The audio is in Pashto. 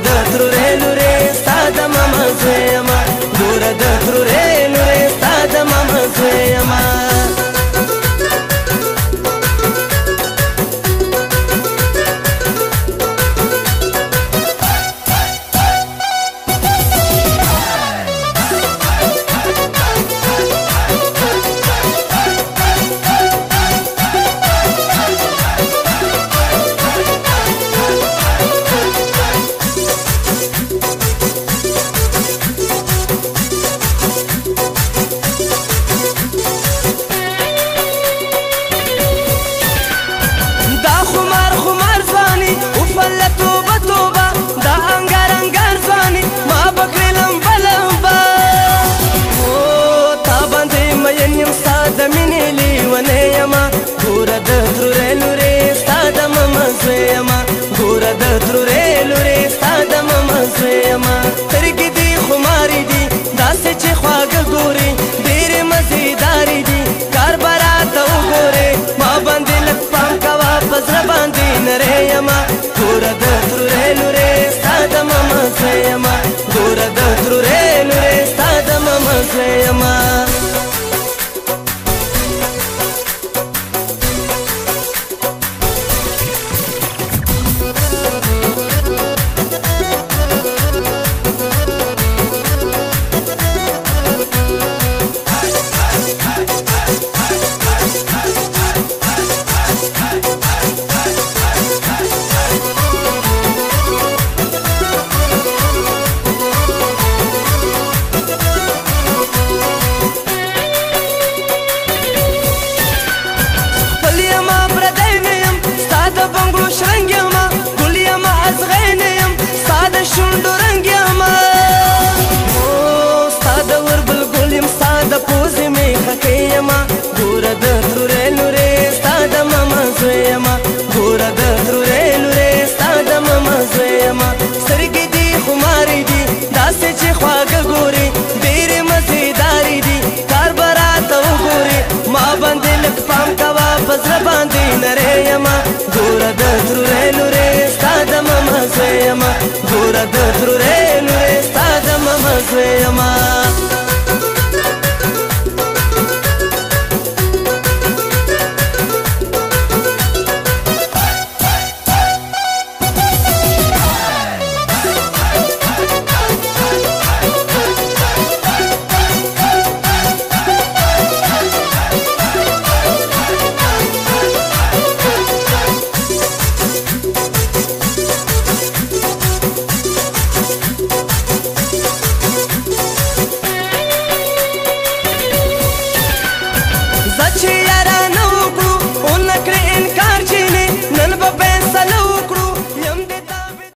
د ترورې لورې ستا د ماما زوی یمه ګوره د ترورې لورې ستا د ماما زوی یمه سترګې دي خمارې دي داسې چې خواږه ګورې ډېرې مزېدارې دي کار به راته وګورې ما باندې لږ پام کوه په زړه باندې نرۍ یمه ګوره د ترورې لورې ستا د ماما زوی یمه ګوره د ترورې لورې ستا د ماما زوی یمه ګوره د ترورې لورې ستا د ماما زوی یمه ګوره د ترورې لورې ستا د ماما زوی یمه سترګې دي خمارې دي داسې چې خواږه ګورې ډېرې مزېدارې دي کار به راته وګورې ما باندې لږ پام کوه په زړه باندې نرۍ یمه ګوره د ترورې